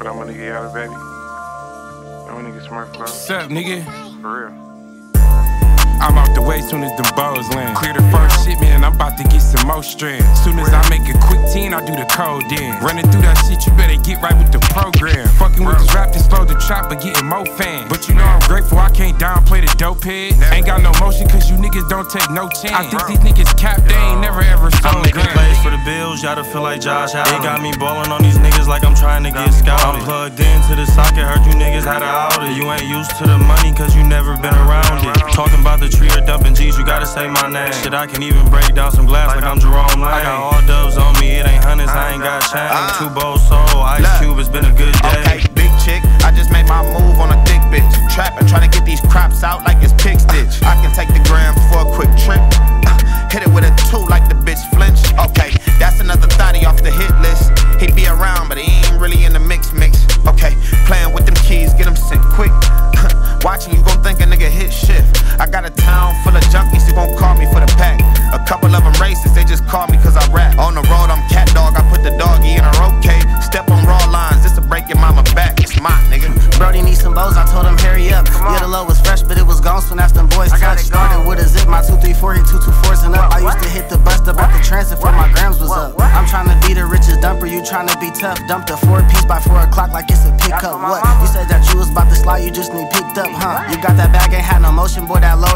But I'm a nigga out of baby. I'm a nigga smart club. What's up, nigga? For real. I'm out the way soon as them bows land. Clear the first shit, man, I'm about to get some more strand. Soon as I make a quick 10, I do the code in. Running through that shit, you better get right with the program. Fucking with this rap, this slow the trap, but getting more fans. But you know I'm grateful, I can't downplay the dope head. Ain't got no motion, cause you niggas don't take no chance. I think these niggas cap, they ain't never ever sold. I'm making plays for the Bills, y'all to feel like Josh Allen. They got me ballin' on these niggas like I'm trying to get scouted. I'm plugged into the socket, heard you niggas had a outage. You ain't used to the money, cause you never been around it. Talking about the tree or dumping G's, you gotta say my name. Shit, I can even break down some glass like I'm Jerome Lane. I got all dubs on me, it ain't hundreds, I ain't got change. 2 bowls sold, Ice Cube, it's been a good day. Okay, big chick, I just made my move on a thick bitch. Trappin', tryna get these crops out like it's pig stitch. I can take the gram for a quick trip. Hit it with a 2 like the bitch flinch. Okay, that's another thotty off the hit list. He be around, but he ain't really in the mix. Okay, playing with them keys, get them sent quick. Watching you gon' think a nigga hit shift. I got a town full of junkies who gon' call me for the pack. A couple of them racist, they just call me cause I rap. On the road, I'm cat dog, I put the doggy in her okay. Step on raw lines, this to break your mama back. It's my nigga. Brody needs some bows, I told him hurry up. Yeah, the low was fresh, but it was gone soon as them boys touched. Started with a zip, my 234 hit 224s and up. I used to hit the bust up at the transit before my grams was up. I'm tryna be the richest dumper, you tryna be tough. Dumped a 4-piece by 4 o'clock like it's a pickup. What? You said that you was about to slide, you just need picked up, huh? You got that bag, ain't had no motion, boy, that low